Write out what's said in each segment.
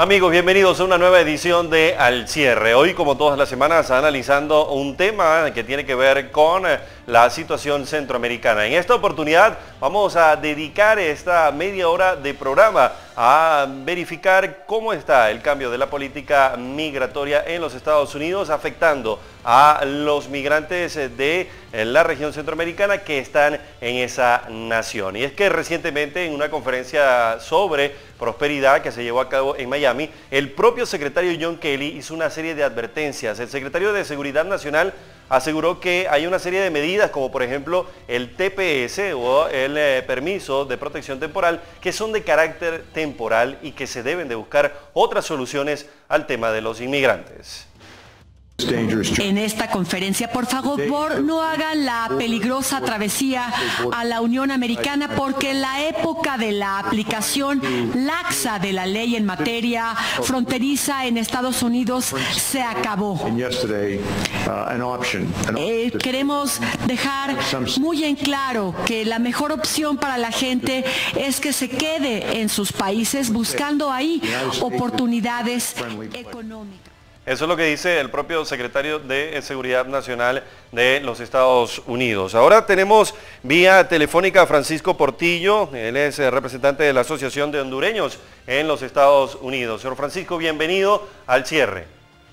Amigos, bienvenidos a una nueva edición de Al Cierre. Hoy, como todas las semanas, analizando un tema que tiene que ver con la situación centroamericana. En esta oportunidad vamos a dedicar esta media hora de programa a verificar cómo está el cambio de la política migratoria en los Estados Unidos, afectando a los migrantes de la región centroamericana que están en esa nación. Y es que recientemente, en una conferencia sobre prosperidad que se llevó a cabo en Miami, el propio secretario John Kelly hizo una serie de advertencias. El secretario de Seguridad Nacional aseguró que hay una serie de medidas, como por ejemplo el TPS o el permiso de protección temporal, que son de carácter temporal y que se deben de buscar otras soluciones al tema de los inmigrantes. En esta conferencia, por favor, no hagan la peligrosa travesía a la Unión Americana, porque la época de la aplicación laxa de la ley en materia fronteriza en Estados Unidos se acabó. Queremos dejar muy en claro que la mejor opción para la gente es que se quede en sus países buscando ahí oportunidades económicas. Eso es lo que dice el propio secretario de Seguridad Nacional de los Estados Unidos. Ahora tenemos vía telefónica a Francisco Portillo, él es representante de la Asociación de Hondureños en los Estados Unidos. Señor Francisco, bienvenido al cierre.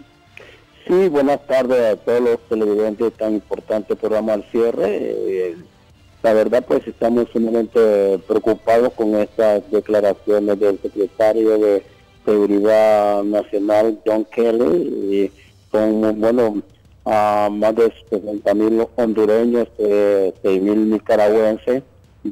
Sí, buenas tardes a todos los televidentes de tan importante programa Al Cierre. La verdad, pues estamos sumamente preocupados con estas declaraciones del secretario de Seguridad Nacional, John Kelly, y con, bueno, más de 60,000 hondureños, 6,000 nicaragüenses,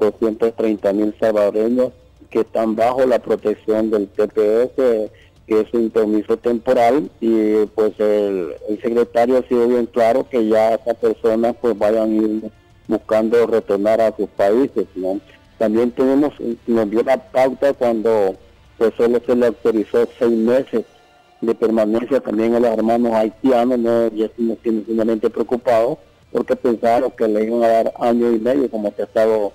230,000 salvadoreños que están bajo la protección del TPS, que es un permiso temporal, y pues el secretario ha sido bien claro que ya estas personas pues vayan a ir buscando retornar a sus países, ¿no? También nos dio la pauta cuando pues solo se le autorizó 6 meses de permanencia también a los hermanos haitianos, ¿no? Y eso nos tiene sumamente preocupados, porque pensaron que le iban a dar año y medio, como se ha estado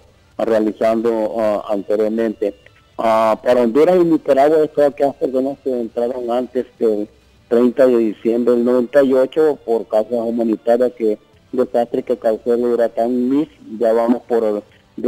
realizando anteriormente. Para Honduras y Nicaragua, todas aquellas personas que entraron antes del 30 de diciembre del 98 por causas humanitarias, que desastre que causó el huracán Mitch, ya vamos por el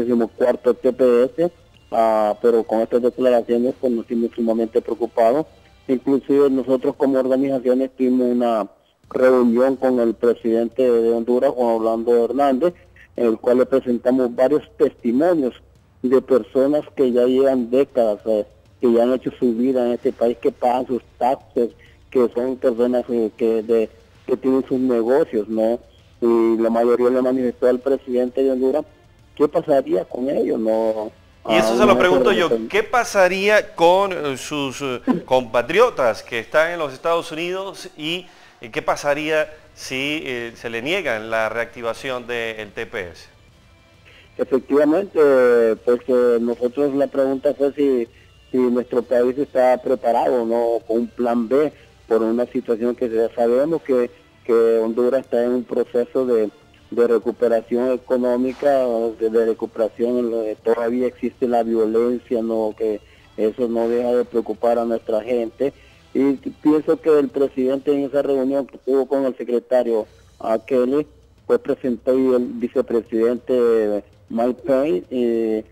14º TPS. Pero con estas declaraciones pues nos tiene sumamente preocupados. Inclusive nosotros como organizaciones tuvimos una reunión con el presidente de Honduras, Juan Orlando Hernández, en el cual le presentamos varios testimonios de personas que ya llevan décadas, que ya han hecho su vida en este país, que pagan sus taxes, que son personas que tienen sus negocios, ¿no? Y la mayoría le manifestó al presidente de Honduras qué pasaría con ellos, ¿no? Y eso se lo pregunto yo, ¿qué pasaría con sus compatriotas que están en los Estados Unidos y qué pasaría si se le niegan la reactivación del TPS? Efectivamente, pues nosotros la pregunta fue si nuestro país está preparado, ¿no?, con un plan B por una situación que ya sabemos que Honduras está en un proceso de recuperación económica, de recuperación, todavía existe la violencia, no, que eso no deja de preocupar a nuestra gente. Y pienso que el presidente en esa reunión que tuvo con el secretario Kelly, pues presentó, y el vicepresidente Mike Pence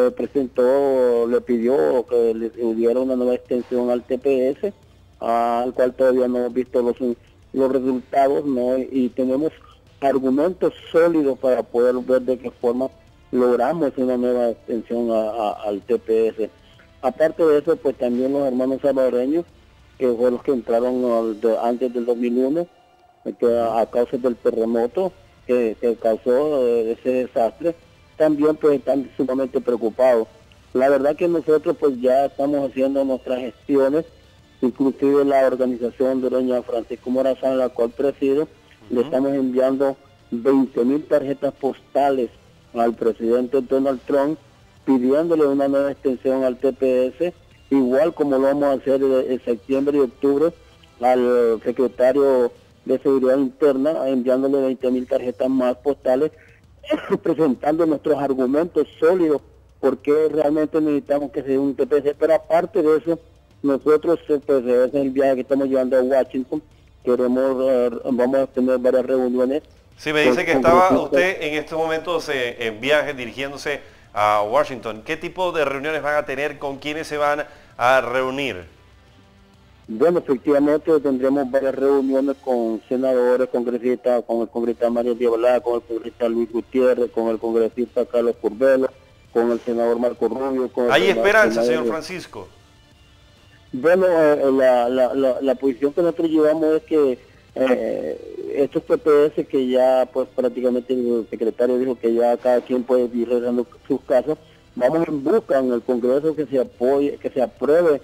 le pidió que le diera una nueva extensión al TPS, al cual todavía no hemos visto los resultados, ¿no? Y tenemos argumentos sólidos para poder ver de qué forma logramos una nueva extensión al TPS. Aparte de eso, pues también los hermanos salvadoreños, que fueron los que entraron antes del 2001, que a causa del terremoto que causó ese desastre, también pues están sumamente preocupados. La verdad que nosotros pues ya estamos haciendo nuestras gestiones, inclusive la organización hondureña Francisco Morazán, la cual presido, le estamos enviando 20,000 tarjetas postales al presidente Donald Trump, pidiéndole una nueva extensión al TPS, igual como lo vamos a hacer en septiembre y octubre al secretario de Seguridad Interna, enviándole 20,000 tarjetas más postales, presentando nuestros argumentos sólidos, porque realmente necesitamos que se dé un TPS. Pero aparte de eso, nosotros, pues ese es el viaje que estamos llevando a Washington. Vamos a tener varias reuniones. Sí, me dice que estaba usted en estos momentos en viaje dirigiéndose a Washington. ¿Qué tipo de reuniones van a tener? ¿Con quiénes se van a reunir? Bueno, efectivamente tendremos varias reuniones con senadores, congresistas, con el congresista Mario Diabalá, con el congresista Luis Gutiérrez, con el congresista Carlos Curbelo, con el senador Marco Rubio. ¿Hay esperanza, señor Francisco? Bueno, la posición que nosotros llevamos es que estos PPS que ya pues prácticamente el secretario dijo que ya cada quien puede ir realizando sus casos, vamos en busca en el Congreso que se apruebe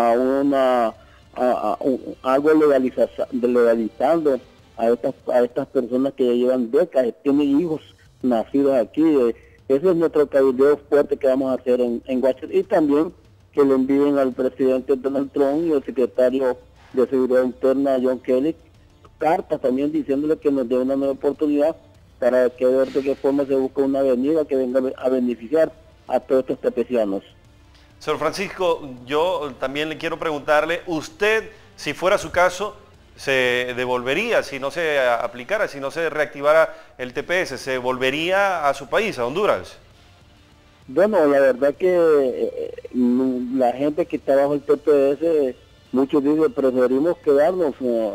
algo legalizando a estas personas que ya llevan décadas, tienen hijos nacidos aquí. Ese es nuestro cabildeo fuerte que vamos a hacer en Washington, y también que le envíen al presidente Donald Trump y al secretario de Seguridad Interna John Kelly cartas también diciéndole que nos dé una nueva oportunidad para que ver de qué forma se busca una avenida que venga a beneficiar a todos estos tepecianos. Señor Francisco, yo también le quiero preguntarle, usted, si fuera su caso, se devolvería, si no se aplicara, si no se reactivara el TPS, ¿se volvería a su país, a Honduras? Bueno, la verdad que la gente que está bajo el TPS, muchos dicen, preferimos quedarnos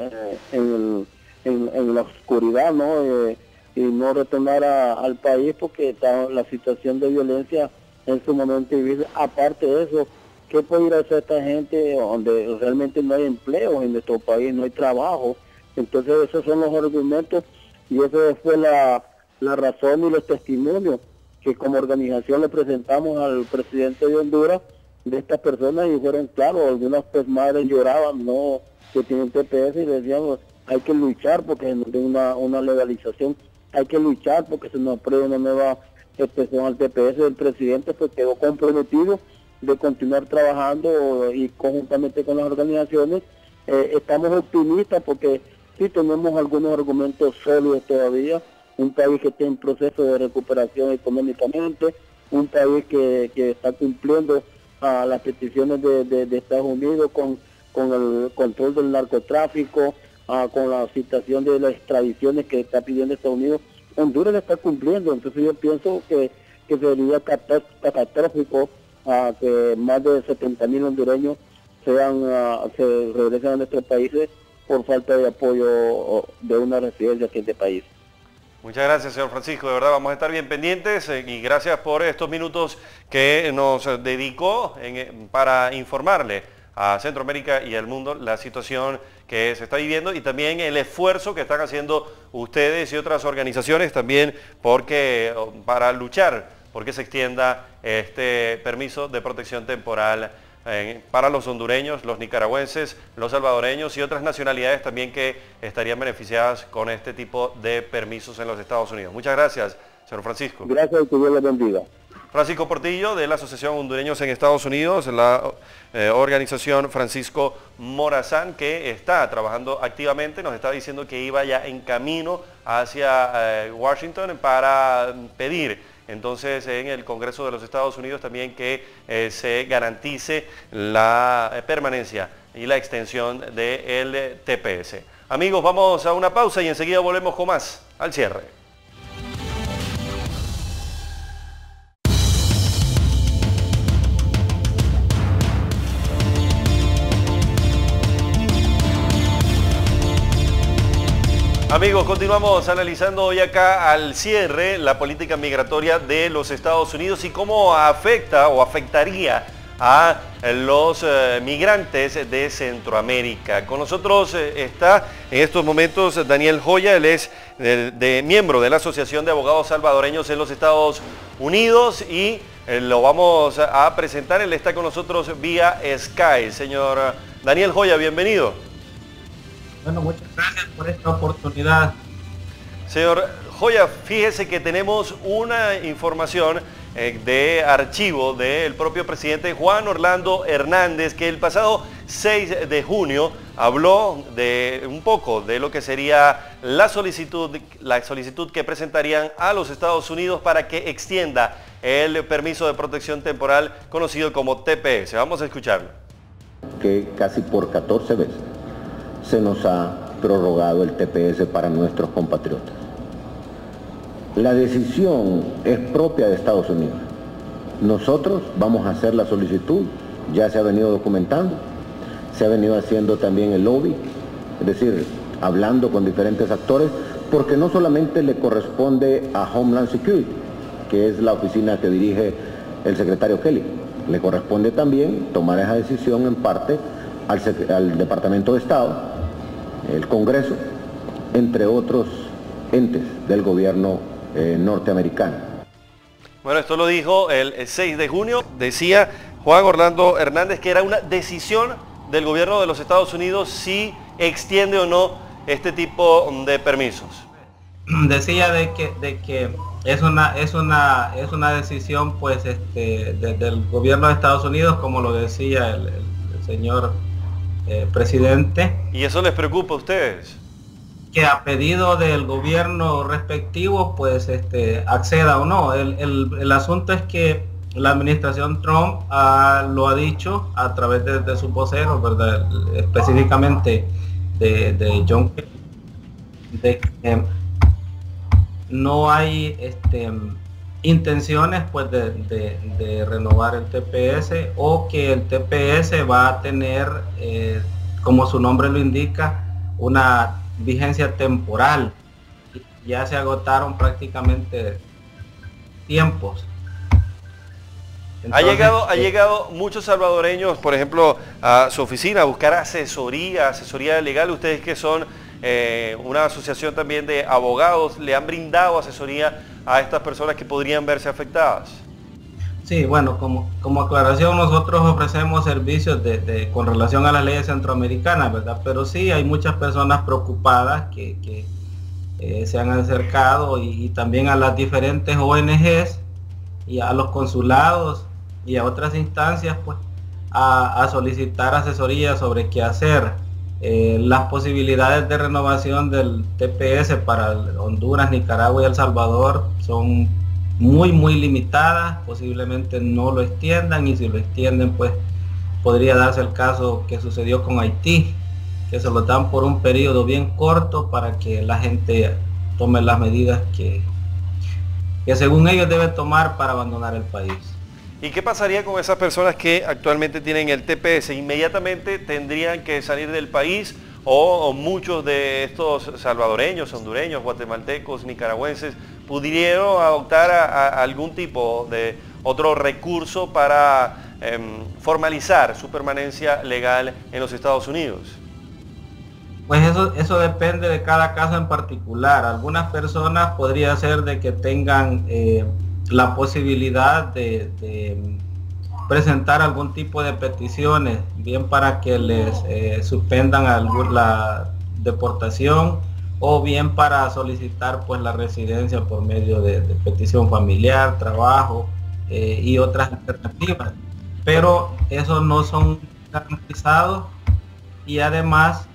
en la oscuridad, ¿no? Y no retornar al país porque está la situación de violencia en su momento difícil. Aparte de eso, ¿qué puede ir a hacer esta gente donde realmente no hay empleo en nuestro país, no hay trabajo? Entonces esos son los argumentos y esa fue la razón y los testimonios que como organización le presentamos al presidente de Honduras de estas personas, y fueron claros. Algunas pues madres lloraban, no, que tienen TPS, y decíamos, hay que luchar porque se nos dé una legalización, hay que luchar porque se nos apruebe una nueva expresión al TPS. El presidente pues quedó comprometido de continuar trabajando y conjuntamente con las organizaciones. Estamos optimistas porque sí tenemos algunos argumentos sólidos todavía. Un país que está en proceso de recuperación económicamente, un país que está cumpliendo a las peticiones de Estados Unidos con el control del narcotráfico, con la situación de las extradiciones que está pidiendo Estados Unidos. Honduras le está cumpliendo, entonces yo pienso que sería catastrófico que más de 70,000 hondureños se regresen a nuestros países por falta de apoyo de una residencia aquí en este país. Muchas gracias, señor Francisco. De verdad vamos a estar bien pendientes y gracias por estos minutos que nos dedicó para informarle a Centroamérica y al mundo la situación que se está viviendo y también el esfuerzo que están haciendo ustedes y otras organizaciones también para luchar porque se extienda este permiso de protección temporal para los hondureños, los nicaragüenses, los salvadoreños y otras nacionalidades también que estarían beneficiadas con este tipo de permisos en los Estados Unidos. Muchas gracias, señor Francisco. Gracias y que Dios le bendiga. Francisco Portillo, de la Asociación Hondureños en Estados Unidos, la organización Francisco Morazán, que está trabajando activamente, nos está diciendo que iba ya en camino hacia Washington para pedir entonces en el Congreso de los Estados Unidos también que se garantice la permanencia y la extensión del TPS. Amigos, vamos a una pausa y enseguida volvemos con más al cierre. Amigos, continuamos analizando hoy acá al cierre la política migratoria de los Estados Unidos y cómo afecta o afectaría a los migrantes de Centroamérica. Con nosotros está en estos momentos Daniel Joya, él es miembro de la Asociación de Abogados Salvadoreños en los Estados Unidos y lo vamos a presentar. Él está con nosotros vía Skype. Señor Daniel Joya, bienvenido. Bueno, muchas gracias por esta oportunidad. Señor Joya, fíjese que tenemos una información de archivo del propio presidente Juan Orlando Hernández, que el pasado 6 de junio habló de un poco de lo que sería la solicitud que presentarían a los Estados Unidos para que extienda el permiso de protección temporal conocido como TPS. Vamos a escucharlo. que casi por 14 veces se nos ha prorrogado el TPS para nuestros compatriotas. La decisión es propia de Estados Unidos. Nosotros vamos a hacer la solicitud, ya se ha venido documentando, se ha venido haciendo también el lobby, es decir, hablando con diferentes actores, porque no solamente le corresponde a Homeland Security, que es la oficina que dirige el secretario Kelly, le corresponde también tomar esa decisión en parte al Departamento de Estado, el Congreso, entre otros entes del gobierno norteamericano. Bueno, esto lo dijo el 6 de junio, decía Juan Orlando Hernández que era una decisión del gobierno de los Estados Unidos si extiende o no este tipo de permisos. Decía de que es una decisión pues del gobierno de Estados Unidos, como lo decía el señor presidente. ¿Y eso les preocupa a ustedes? Que a pedido del gobierno respectivo pues acceda o no. El asunto es que la administración Trump lo ha dicho a través de sus voceros, ¿verdad? Específicamente de John Kelly, de que no hay intenciones pues de renovar el TPS, o que el TPS va a tener, como su nombre lo indica, una vigencia temporal. Ya se agotaron prácticamente tiempos. Entonces, ha llegado muchos salvadoreños, por ejemplo, a su oficina a buscar asesoría legal. Ustedes que son una asociación también de abogados, ¿le han brindado asesoría a estas personas que podrían verse afectadas? Sí, bueno, como aclaración, nosotros ofrecemos servicios con relación a las leyes centroamericanas, ¿verdad? Pero sí hay muchas personas preocupadas que se han acercado, y también a las diferentes ONGs y a los consulados y a otras instancias pues a solicitar asesoría sobre qué hacer. Las posibilidades de renovación del TPS para Honduras, Nicaragua y El Salvador son muy limitadas. Posiblemente no lo extiendan, y si lo extienden pues podría darse el caso que sucedió con Haití, que se lo dan por un periodo bien corto para que la gente tome las medidas que según ellos deben tomar para abandonar el país. ¿Y qué pasaría con esas personas que actualmente tienen el TPS? ¿Inmediatamente tendrían que salir del país, o muchos de estos salvadoreños, hondureños, guatemaltecos, nicaragüenses pudieron adoptar a algún tipo de otro recurso para formalizar su permanencia legal en los Estados Unidos? Pues eso depende de cada caso en particular. Algunas personas podría ser de que tengan la posibilidad de presentar algún tipo de peticiones, bien para que les suspendan la deportación, o bien para solicitar pues la residencia por medio de petición familiar, trabajo y otras alternativas. Pero esos no son garantizados, y además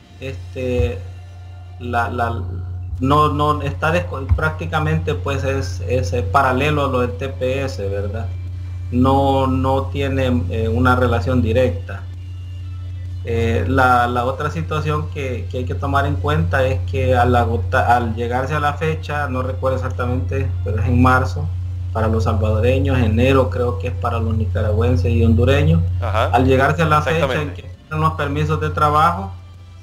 no está prácticamente pues es paralelo a lo del TPS, ¿verdad? No tiene una relación directa. La otra situación que hay que tomar en cuenta es que al llegarse a la fecha, no recuerdo exactamente, pero es en marzo para los salvadoreños, enero creo que es para los nicaragüenses y hondureños. Ajá. Al llegarse a la fecha en que los permisos de trabajo,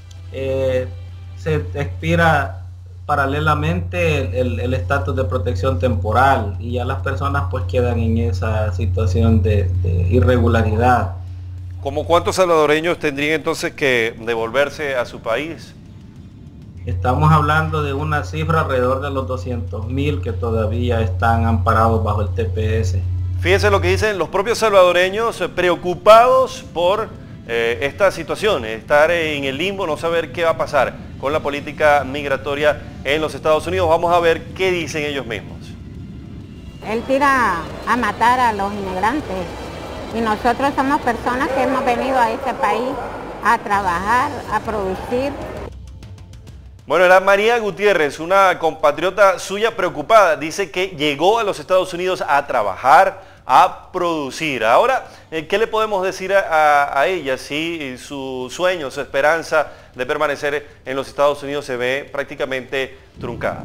se expira paralelamente el estatus de protección temporal, y ya las personas pues quedan en esa situación de irregularidad. ¿Cómo cuántos salvadoreños tendrían entonces que devolverse a su país? Estamos hablando de una cifra alrededor de los 200.000 que todavía están amparados bajo el TPS. Fíjense lo que dicen los propios salvadoreños, preocupados por esta situación, estar en el limbo, no saber qué va a pasar con la política migratoria en los Estados Unidos. Vamos a ver qué dicen ellos mismos. Él tira a matar a los inmigrantes, y nosotros somos personas que hemos venido a este país a trabajar, a producir. Bueno, era María Gutiérrez, una compatriota suya preocupada. Dice que llegó a los Estados Unidos a trabajar, a producir. Ahora, ¿qué le podemos decir a ella si su sueño, su esperanza de permanecer en los Estados Unidos se ve prácticamente truncada?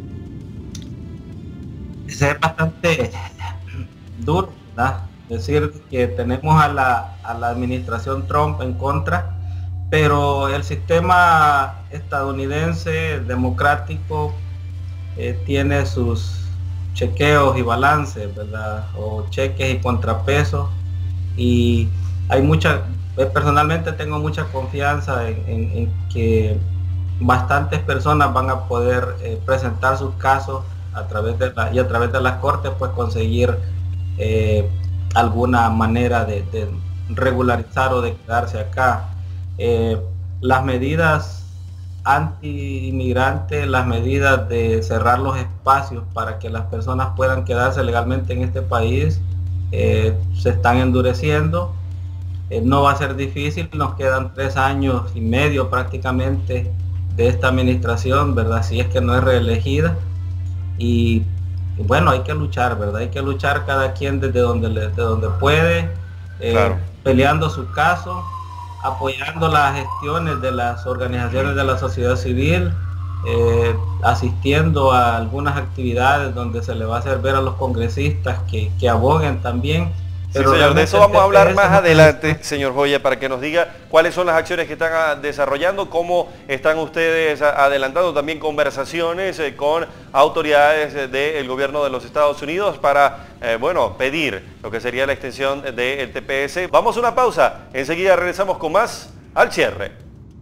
Es bastante duro, ¿verdad? Decir que tenemos a la administración Trump en contra, pero el sistema estadounidense democrático tiene sus chequeos y balances, ¿verdad? O cheques y contrapesos, y hay personalmente tengo mucha confianza en que bastantes personas van a poder presentar sus casos a través de las cortes, pues conseguir alguna manera de regularizar o de quedarse acá. Las medidas anti-inmigrantes, las medidas de cerrar los espacios para que las personas puedan quedarse legalmente en este país se están endureciendo. No va a ser difícil, nos quedan 3 años y medio prácticamente de esta administración, ¿verdad? Si es que no es reelegida. Y bueno, hay que luchar, ¿verdad? Hay que luchar cada quien desde donde puede, Claro. Peleando su caso, apoyando las gestiones de las organizaciones de la sociedad civil, asistiendo a algunas actividades donde se le va a hacer ver a los congresistas que aboguen también. Sí, señor, de eso vamos a hablar más adelante, señor Joya, para que nos diga cuáles son las acciones que están desarrollando, cómo están ustedes adelantando también conversaciones con autoridades del gobierno de los Estados Unidos para, bueno, pedir lo que sería la extensión del TPS. Vamos a una pausa, enseguida regresamos con más al cierre.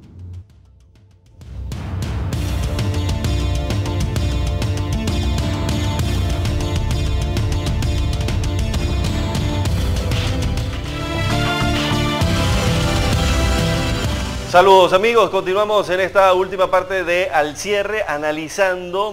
Saludos amigos, continuamos en esta última parte de Al Cierre analizando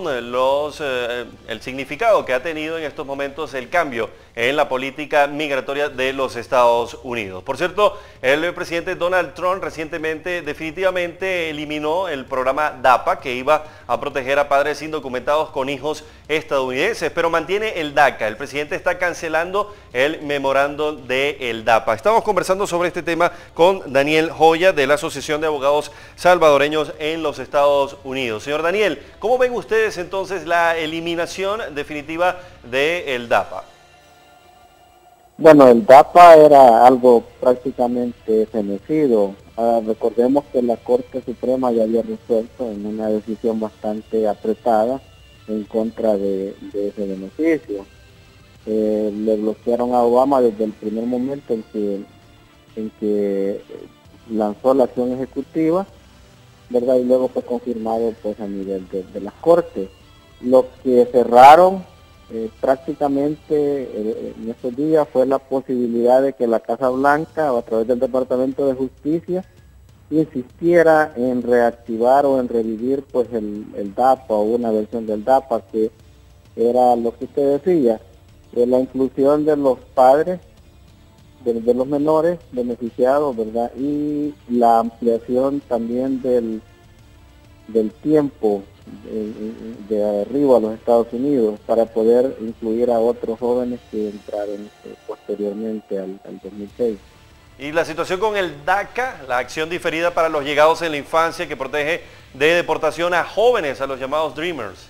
el significado que ha tenido en estos momentos el cambio en la política migratoria de los Estados Unidos. Por cierto, el presidente Donald Trump recientemente definitivamente eliminó el programa DAPA, que iba a proteger a padres indocumentados con hijos estadounidenses, pero mantiene el DACA. El presidente está cancelando el memorando del DAPA. Estamos conversando sobre este tema con Daniel Joya de la Asociación de Abogados Salvadoreños en los Estados Unidos. Señor Daniel, ¿cómo ven ustedes entonces la eliminación definitiva del DAPA? Bueno, el DAPA era algo prácticamente fenecido. Recordemos que la Corte Suprema ya había resuelto en una decisión bastante apretada en contra de ese beneficio. Le bloquearon a Obama desde el primer momento en que lanzó la acción ejecutiva, ¿verdad? Y luego fue confirmado pues a nivel de las Cortes. Lo que cerraron prácticamente en estos días fue la posibilidad de que la Casa Blanca, o a través del Departamento de Justicia, insistiera en reactivar o en revivir pues el DAPA o una versión del DAPA, que era lo que usted decía, la inclusión de los padres de los menores beneficiados, ¿verdad? Y la ampliación también del tiempo de arriba a los Estados Unidos para poder incluir a otros jóvenes que entraron posteriormente al 2006. Y la situación con el DACA, la acción diferida para los llegados en la infancia que protege de deportación a jóvenes, a los llamados Dreamers.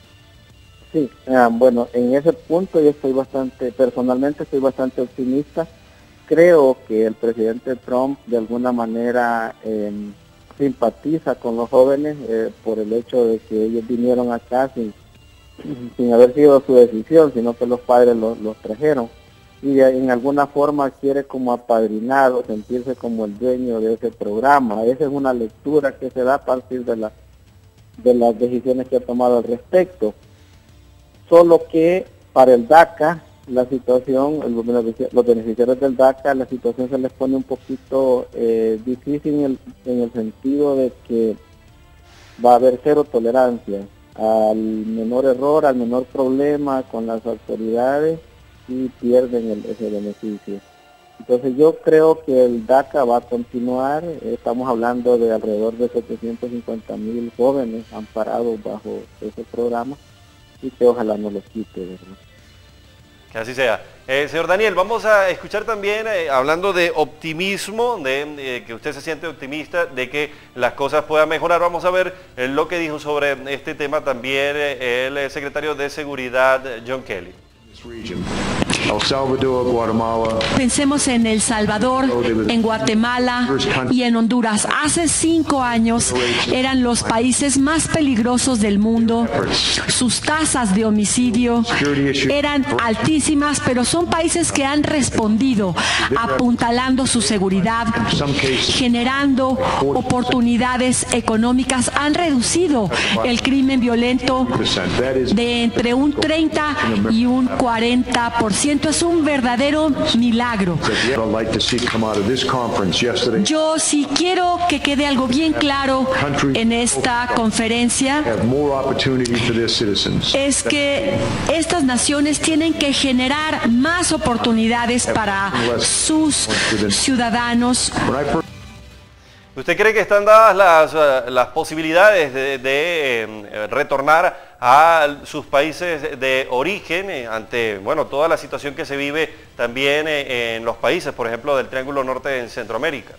Sí, bueno, en ese punto yo personalmente estoy bastante optimista. Creo que el presidente Trump de alguna manera simpatiza con los jóvenes por el hecho de que ellos vinieron acá sin haber sido su decisión, sino que los padres los trajeron, y en alguna forma quiere como apadrinar o sentirse como el dueño de ese programa. Esa es una lectura que se da a partir de las decisiones que ha tomado al respecto. Solo que para el DACA, la situación, los beneficiarios del DACA, la situación se les pone un poquito difícil en el sentido de que va a haber cero tolerancia al menor error, al menor problema con las autoridades, y pierden ese beneficio. Entonces yo creo que el DACA va a continuar. Estamos hablando de alrededor de 750,000 jóvenes amparados bajo ese programa y que ojalá no los quite, ¿verdad? Que así sea. Señor Daniel, vamos a escuchar también, hablando de optimismo, de que usted se siente optimista, de que las cosas puedan mejorar. Vamos a ver lo que dijo sobre este tema también el secretario de Seguridad, John Kelly. El Salvador, Guatemala. Pensemos en El Salvador, en Guatemala y en Honduras. Hace 5 años eran los países más peligrosos del mundo. Sus tasas de homicidio eran altísimas, pero son países que han respondido apuntalando su seguridad, generando oportunidades económicas, han reducido el crimen violento de entre un 30 y un 40%. Es un verdadero milagro. Yo sí quiero que quede algo bien claro en esta conferencia, es que estas naciones tienen que generar más oportunidades para sus ciudadanos. ¿Usted cree que están dadas las posibilidades de retornar a sus países de origen ante, bueno, toda la situación que se vive también en los países, por ejemplo, del Triángulo Norte en Centroamérica?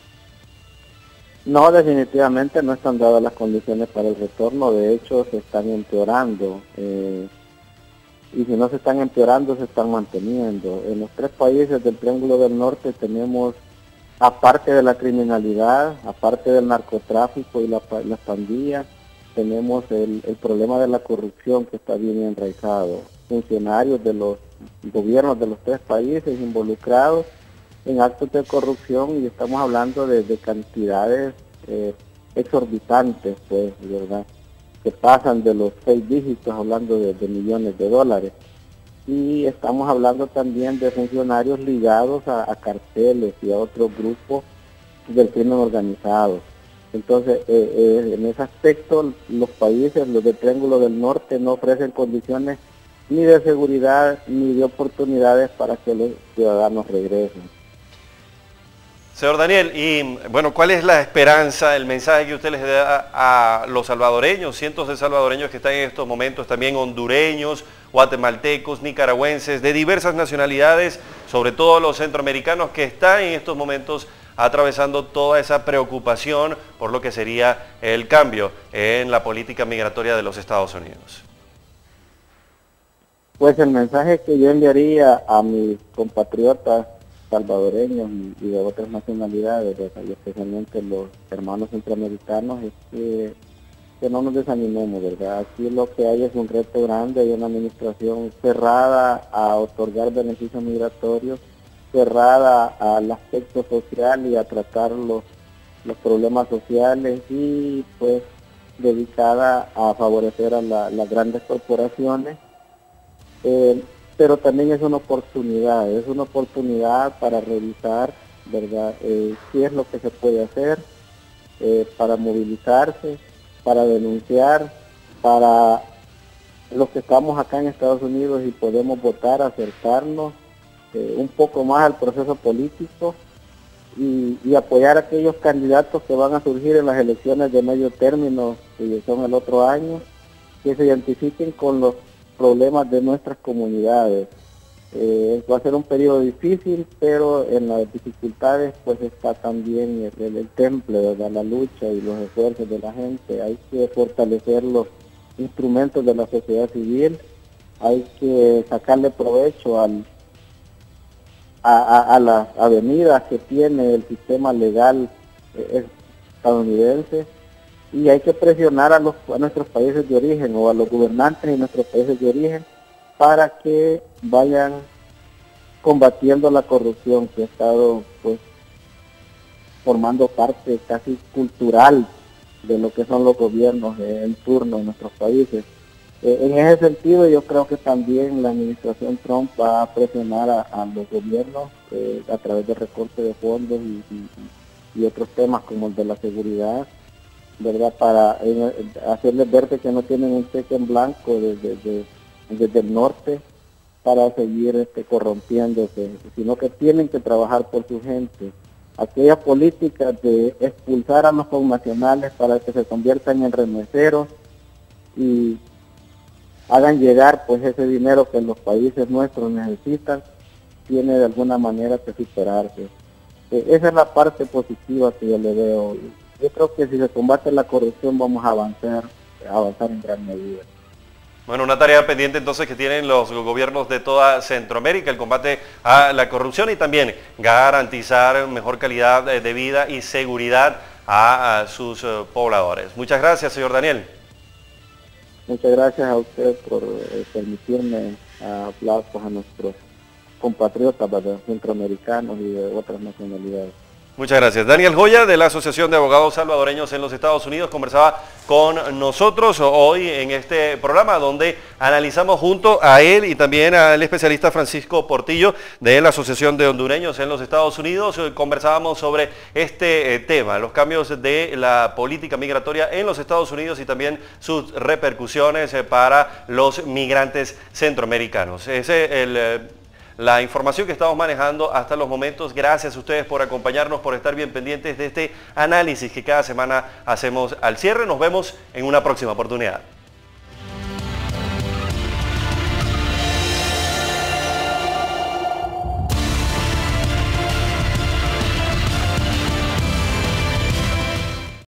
No, definitivamente no están dadas las condiciones para el retorno. De hecho, se están empeorando. Y si no se están empeorando, se están manteniendo. En los 3 países del Triángulo del Norte tenemos, aparte de la criminalidad, aparte del narcotráfico y las pandillas, tenemos el problema de la corrupción que está bien enraizado. Funcionarios de los gobiernos de los 3 países involucrados en actos de corrupción, y estamos hablando de cantidades exorbitantes, pues, ¿verdad?, que pasan de los 6 dígitos, hablando de millones de dólares. Y estamos hablando también de funcionarios ligados a carteles y a otros grupos del crimen organizado. Entonces, en ese aspecto, los países, los del Triángulo del Norte, no ofrecen condiciones ni de seguridad ni de oportunidades para que los ciudadanos regresen. Señor Daniel, y bueno, ¿cuál es la esperanza, el mensaje que usted les da a los salvadoreños, cientos de salvadoreños que están en estos momentos, también hondureños, guatemaltecos, nicaragüenses, de diversas nacionalidades, sobre todo los centroamericanos que están en estos momentos atravesando toda esa preocupación por lo que sería el cambio en la política migratoria de los Estados Unidos? Pues el mensaje que yo enviaría a mis compatriotas salvadoreños y de otras nacionalidades, y especialmente los hermanos centroamericanos, es que no nos desanimemos, ¿verdad? Aquí lo que hay es un reto grande, hay una administración cerrada a otorgar beneficios migratorios, cerrada al aspecto social y a tratar los problemas sociales, y pues dedicada a favorecer a las grandes corporaciones. Pero también es una oportunidad para revisar, ¿verdad?, qué es lo que se puede hacer, para movilizarse, para denunciar, para los que estamos acá en Estados Unidos y podemos votar, acercarnos un poco más al proceso político y apoyar a aquellos candidatos que van a surgir en las elecciones de medio término, que son el otro año, que se identifiquen con los problemas de nuestras comunidades. Va a ser un periodo difícil, pero en las dificultades pues está también el temple, ¿verdad?, la lucha y los esfuerzos de la gente. Hay que fortalecer los instrumentos de la sociedad civil, hay que sacarle provecho a las avenidas que tiene el sistema legal estadounidense, y hay que presionar a nuestros países de origen, o a los gobernantes de nuestros países de origen, para que vayan combatiendo la corrupción que ha estado pues formando parte casi cultural de lo que son los gobiernos en turno en nuestros países. En ese sentido, yo creo que también la administración Trump va a presionar a los gobiernos a través de recorte de fondos y otros temas como el de la seguridad, ¿verdad?, para hacerles ver que no tienen un cheque en blanco desde el norte para seguir corrompiéndose, sino que tienen que trabajar por su gente. Aquellas políticas de expulsar a los connacionales para que se conviertan en remeseros y hagan llegar pues ese dinero que los países nuestros necesitan, tiene de alguna manera que superarse. Esa es la parte positiva que yo le veo. Yo creo que si se combate la corrupción vamos a avanzar en gran medida. Bueno, una tarea pendiente entonces que tienen los gobiernos de toda Centroamérica, el combate a la corrupción y también garantizar mejor calidad de vida y seguridad a sus pobladores. Muchas gracias, señor Daniel. Muchas gracias a usted por permitirme hablar pues, a nuestros compatriotas centroamericanos y de otras nacionalidades. Muchas gracias. Daniel Joya, de la Asociación de Abogados Salvadoreños en los Estados Unidos, conversaba con nosotros hoy en este programa donde analizamos junto a él y también al especialista Francisco Portillo de la Asociación de Hondureños en los Estados Unidos. Conversábamos sobre este tema, los cambios de la política migratoria en los Estados Unidos y también sus repercusiones para los migrantes centroamericanos. Ese es la información que estamos manejando hasta los momentos. Gracias a ustedes por acompañarnos, por estar bien pendientes de este análisis que cada semana hacemos al cierre. Nos vemos en una próxima oportunidad.